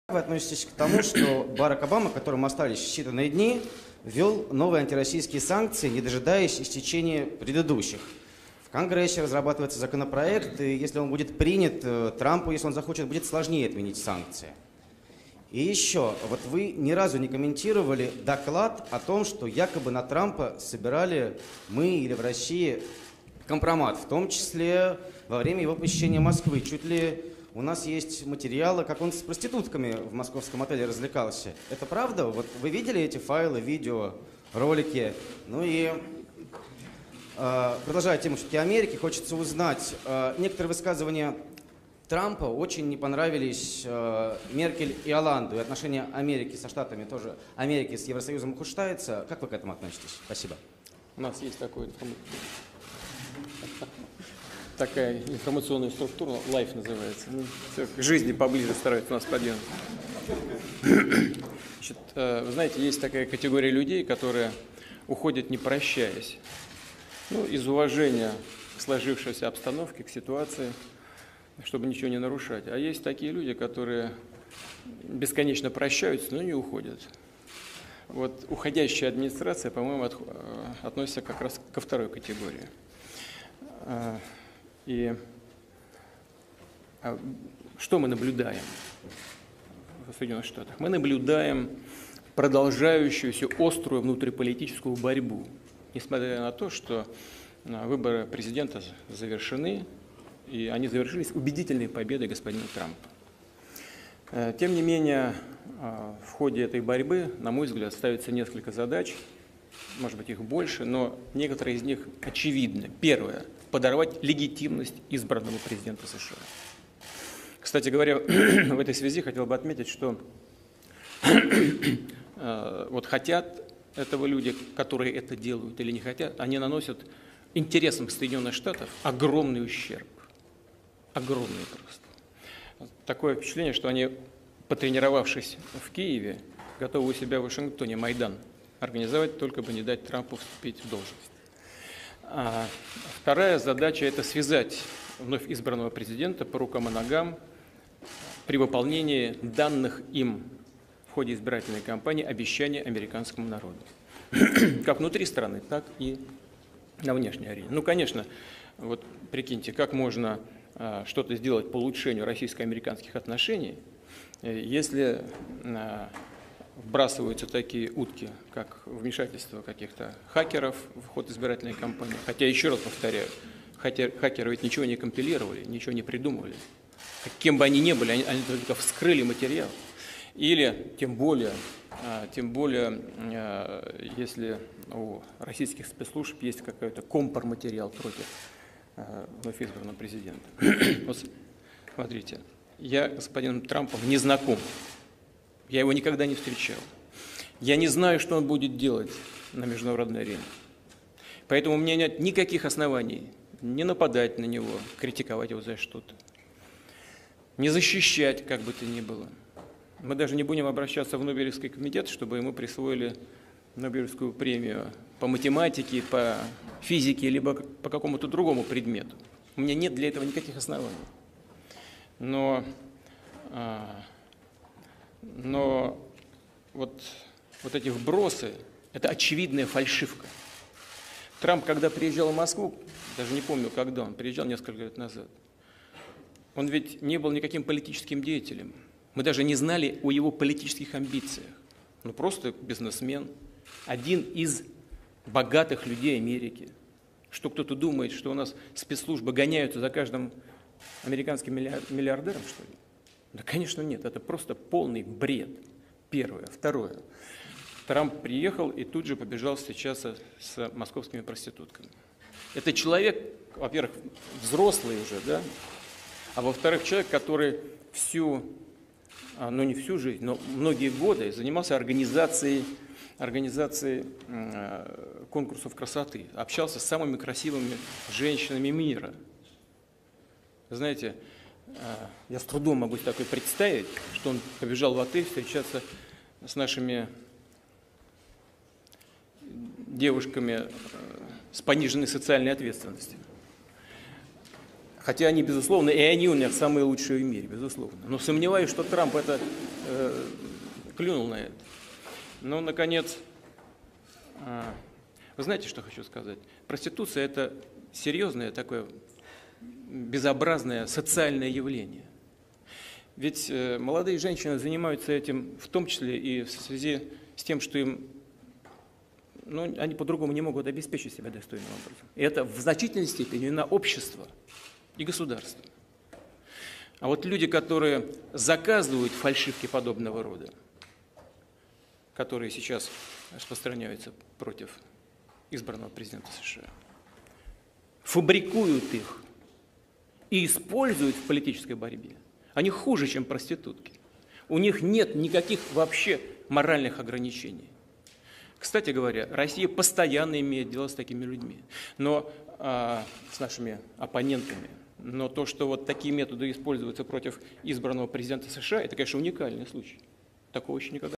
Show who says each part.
Speaker 1: Вы относитесь к тому, что Барак Обама, которому остались считанные дни, ввел новые антироссийские санкции, не дожидаясь истечения предыдущих? В Конгрессе разрабатывается законопроект, и если он будет принят, Трампу, если он захочет, будет сложнее отменить санкции. И еще, вот вы ни разу не комментировали доклад о том, что якобы на Трампа собирали мы или в России компромат, в том числе во время его посещения Москвы. Чуть ли у нас есть материалы, как он с проститутками в московском отеле развлекался. Это правда? Вот вы видели эти файлы, видео, ролики? Ну и продолжая тему все-таки Америки, хочется узнать, некоторые высказывания Трампа очень не понравились Меркель и Оланду, и отношения Америки со Штатами тоже, Америки с Евросоюзом ухудшаются. Как вы к этому относитесь? Спасибо.
Speaker 2: У нас есть такая информационная структура, Life называется. Все к жизни поближе стараются нас подвинуть. Значит, вы знаете, есть такая категория людей, которые уходят не прощаясь. Из уважения к сложившейся обстановке, к ситуации, чтобы ничего не нарушать. А есть такие люди, которые бесконечно прощаются, но не уходят. Вот уходящая администрация, по-моему, относится как раз ко второй категории. И что мы наблюдаем в Соединенных Штатах? Мы наблюдаем продолжающуюся острую внутриполитическую борьбу, несмотря на то, что выборы президента завершены, и они завершились убедительной победой господина Трампа. Тем не менее, в ходе этой борьбы, на мой взгляд, ставится несколько задач, может быть, их больше, но некоторые из них очевидны. Первое – подорвать легитимность избранного президента США. Кстати говоря, в этой связи хотел бы отметить, что вот хотят этого люди, которые это делают или не хотят, они наносят интересам Соединенных Штатов огромный ущерб. Огромный просто. Такое впечатление, что они, потренировавшись в Киеве, готовы у себя в Вашингтоне Майдан организовать, только бы не дать Трампу вступить в должность. Вторая задача – это связать вновь избранного президента по рукам и ногам при выполнении данных им в ходе избирательной кампании обещаний американскому народу. Как внутри страны, так и на внешней арене. Конечно, вот прикиньте, как можно что-то сделать по улучшению российско-американских отношений, если вбрасываются такие утки, как вмешательство каких-то хакеров в ход избирательной кампании. Хотя, еще раз повторяю, хакеры ведь ничего не компилировали, ничего не придумывали. Кем бы они ни были, они только вскрыли материал. Или, тем более, если у российских спецслужб есть какой-то компроматериал против вновь избранного президента. Вот смотрите, я с господином Трампом не знаком. Я его никогда не встречал. Я не знаю, что он будет делать на международной арене. Поэтому у меня нет никаких оснований не нападать на него, критиковать его за что-то, не защищать, как бы то ни было. Мы даже не будем обращаться в Нобелевский комитет, чтобы ему присвоили Нобелевскую премию по математике, по физике, либо по какому-то другому предмету. У меня нет для этого никаких оснований. Но вот эти вбросы – это очевидная фальшивка. Трамп, когда приезжал в Москву, даже не помню, когда он приезжал, несколько лет назад, он ведь не был никаким политическим деятелем. Мы даже не знали о его политических амбициях. Просто бизнесмен, один из богатых людей Америки. Что кто-то думает, что у нас спецслужбы гоняются за каждым американским миллиардером, что ли? Да, конечно, нет. Это просто полный бред. Первое. Второе. Трамп приехал и тут же побежал встречаться с московскими проститутками. Это человек, во-первых, взрослый уже, да? А во-вторых, человек, который не всю жизнь, но многие годы занимался организацией конкурсов красоты, общался с самыми красивыми женщинами мира. Знаете, я с трудом могу такое представить, что он побежал в отель встречаться с нашими девушками с пониженной социальной ответственностью. Хотя они, безусловно, и они у меня самые лучшие в мире, безусловно. Но сомневаюсь, что Трамп это клюнул на это. Ну, наконец, вы знаете, что хочу сказать? Проституция – это серьезное такое безобразное социальное явление. Ведь молодые женщины занимаются этим в том числе и в связи с тем, что им, они по-другому не могут обеспечить себя достойным образом. И это в значительной степени на общество и государство. А вот люди, которые заказывают фальшивки подобного рода, которые сейчас распространяются против избранного президента США, фабрикуют их и используют в политической борьбе, они хуже, чем проститутки. У них нет никаких вообще моральных ограничений. Кстати говоря, Россия постоянно имеет дело с такими людьми, с нашими оппонентами. Но то, что вот такие методы используются против избранного президента США, это, конечно, уникальный случай. Такого еще никогда